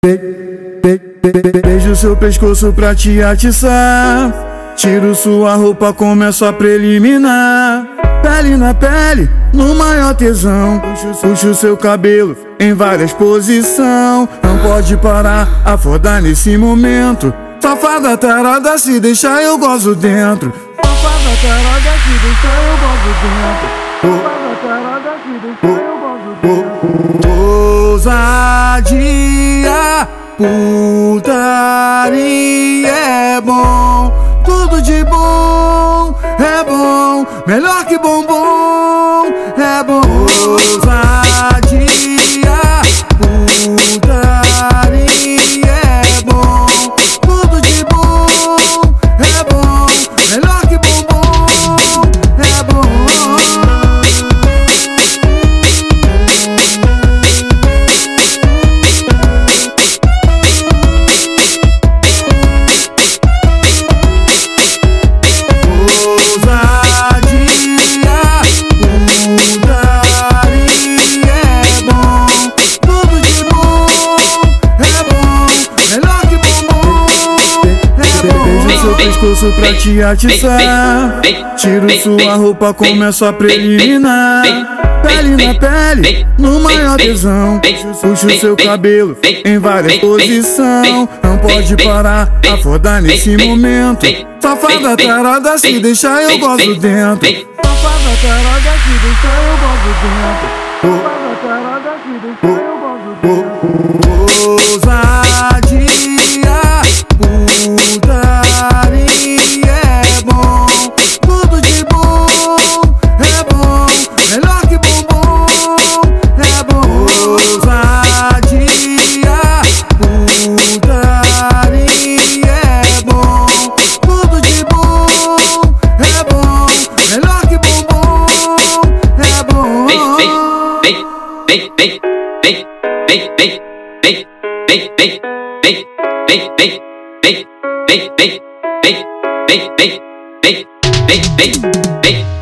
Beijo seu pescoço pra te atiçar. Tiro sua roupa, começo a preliminar. Pele na pele, no maior tesão. Puxo seu cabelo em várias posições. Não pode parar, afodar nesse momento. Safada tarada, se deixar eu gozo dentro. Safada tarada, se deixar eu gozo dentro. Safada tarada, se deixar eu gozo dentro. Ousadia, putaria é bom. Tudo de bom é bom, melhor que bombom é bom. Ousadia, putaria é bom. Tudo de bom é bom, melhor que bombom é bom. Pescoço pra te atiçar. Tiro sua roupa, começo a preliminar. Pele na pele, no maior tesão. Puxo seu cabelo em várias posições. Não pode parar, afodar nesse momento. Safada tarada, se deixar eu gozo dentro. Safada tarada, se deixar eu gozo dentro. Safada tarada, se deixar eu gozo dentro. Ousadia, putaria é bom. Tudo de bom é bom, melhor que bombom é bom. Ousadia, putaria é bom. Tudo de bom é bom, melhor que bombom é bom. Hey.